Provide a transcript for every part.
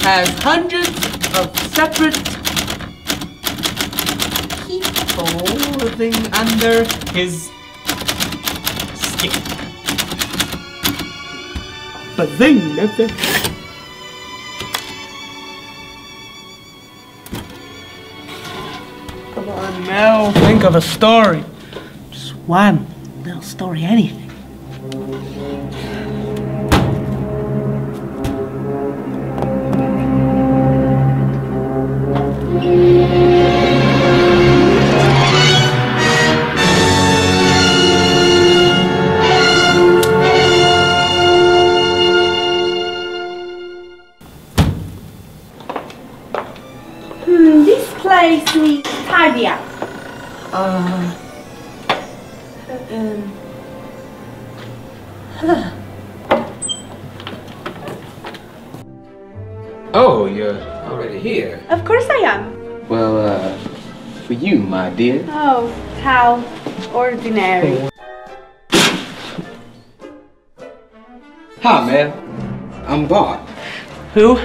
has hundreds of separate people living under his skin. Bazing! Come on, Mel. Think of a story. Just one little story, anything. This place needs tidy up. Oh, you're already here. Of course I am. Well, for you, my dear. Oh, how ordinary. Hi, Mel. I'm Bart. Who?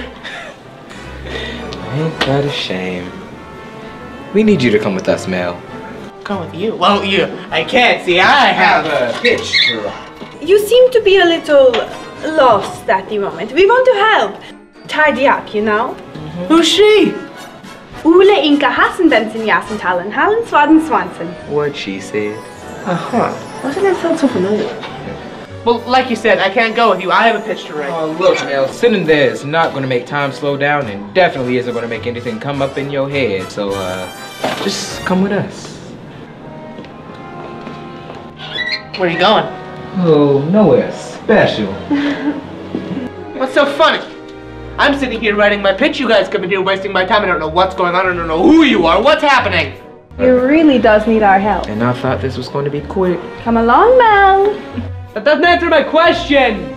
Ain't that a shame? We need you to come with us, Mel. Come with you? Won't you? I can't see. I have a pitch for. You seem to be a little lost at the moment. We want to help. Tidy up, you know? Who's she? Ulla Inka hassen den sin jassen Tallen, Hallen Swaden Swanson. What she said. Uh-huh. Doesn't that sound so familiar? Well, like you said, I can't go with you. I have a pitch to write. Oh, look, Mel, sitting there is not going to make time slow down and definitely isn't going to make anything come up in your head. So, just come with us. Where are you going? Oh, nowhere special. What's so funny? I'm sitting here writing my pitch. You guys come in here wasting my time. I don't know what's going on. I don't know who you are. What's happening? You really does need our help. And I thought this was going to be quick. Come along, Mel. That doesn't answer my question.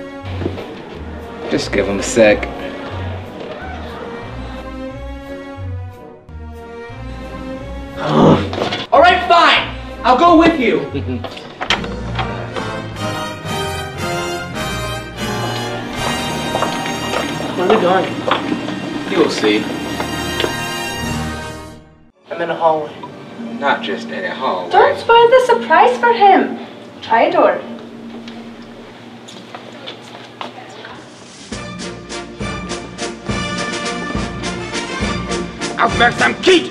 Just give him a sec. All right, fine. I'll go with you. Where are we going? You'll see. I'm in a hallway. Not just any hallway. Don't spoil the surprise for him. Try a door. Aufmerksamkeit!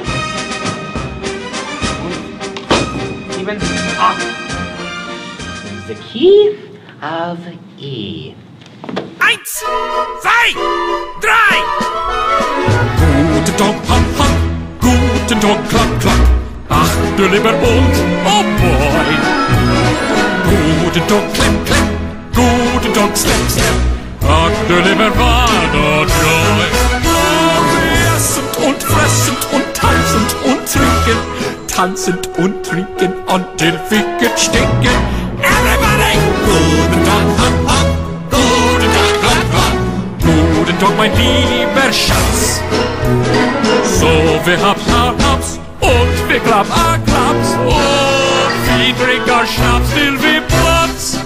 Even on. The key of E. 1, 2, 3! Guten Tag, Ham, Ham. Guten Tag, Klack, Klack. Ach, du lieber Hund, oh boy. Guten Tag, Klemm, Klemm. Guten Tag, Slap, Slap. Ach, du lieber Vaterjoy. Essend und fressend und tanzend und trinken. Tanzend und trinken until Ficken stinken. Everybody! Guten Tag, Ham, Ham. Guten Tag, Klack, Klack. Guten Tag, mein lieber Schatz. So, wir hab's, hab's. Und wir klapp, klaps. Und wir trinken Schnaps till wir Platz.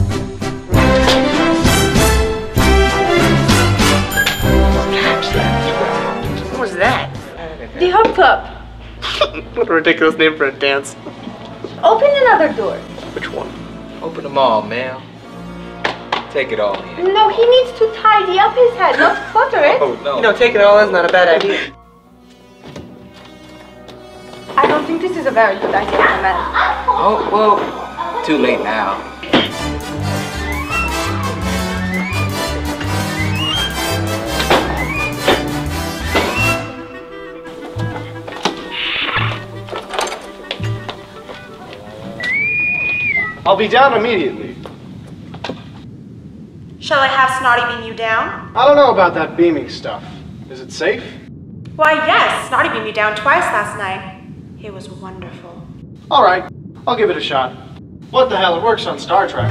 What was that? The Hop Club. What a ridiculous name for a dance. Open another door. Which one? Open them all, Mel. Take it all in. No, he needs to tidy up his head, not clutter it. Oh, no. You know, taking it all is not a bad idea. I don't think this is a very good idea for Mel. Oh, well, too late now. I'll be down immediately. Shall I have Snotty beam you down? I don't know about that beaming stuff. Is it safe? Why, yes. Snotty beamed me down twice last night. It was wonderful. All right, I'll give it a shot. What the hell, it works on Star Trek.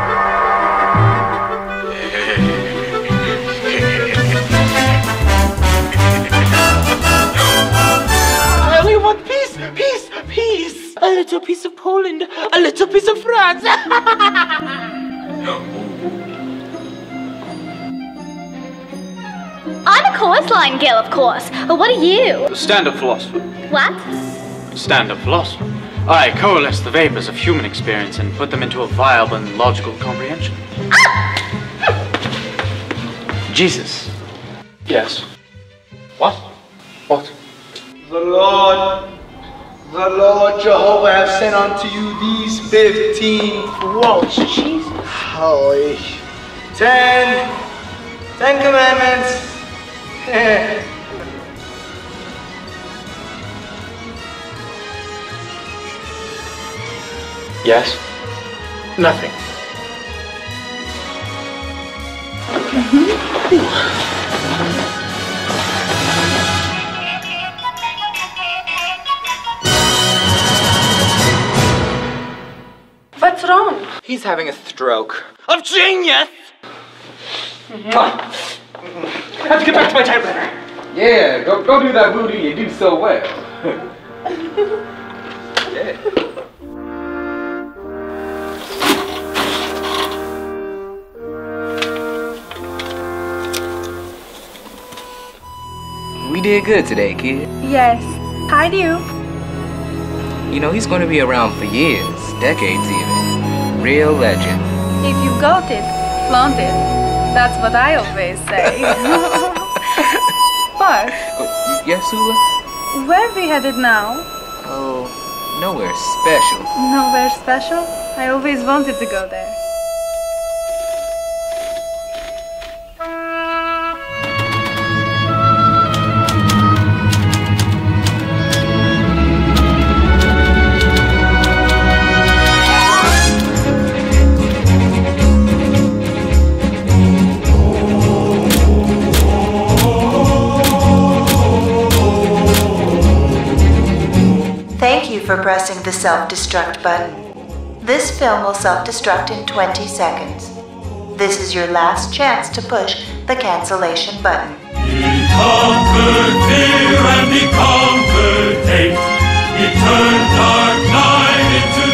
I only want peace, peace, peace. A little piece of Poland, a little piece of France. I'm a coastline girl, of course. But what are you? A stand-up philosopher. What? Stand-up philosopher. I coalesce the vapors of human experience and put them into a viable and logical comprehension. Jesus. Yes. What? What? The Lord Jehovah have sent unto you these 15. Whoa, Jesus. Holy. 10 commandments. Yes? Nothing. What's wrong? He's having a stroke. Of genius! I have to get back to my typewriter. Yeah, go do that voodoo you do so well. Yeah. We did good today, kid. Yes, I do. You know, he's gonna be around for years, decades even. Real legend. If you got it, flaunt it. That's what I always say. Bart, Yes, Ulla? where are we headed now? Oh, nowhere special. Nowhere special? I always wanted to go there. Thank you for pressing the self-destruct button. This film will self-destruct in 20 seconds. This is your last chance to push the cancellation button. He conquered fear and he conquered hate. He turned dark night into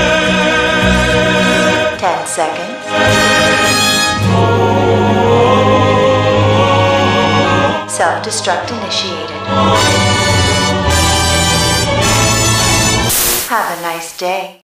day. 10 seconds. Self-destruct initiated. Have a nice day.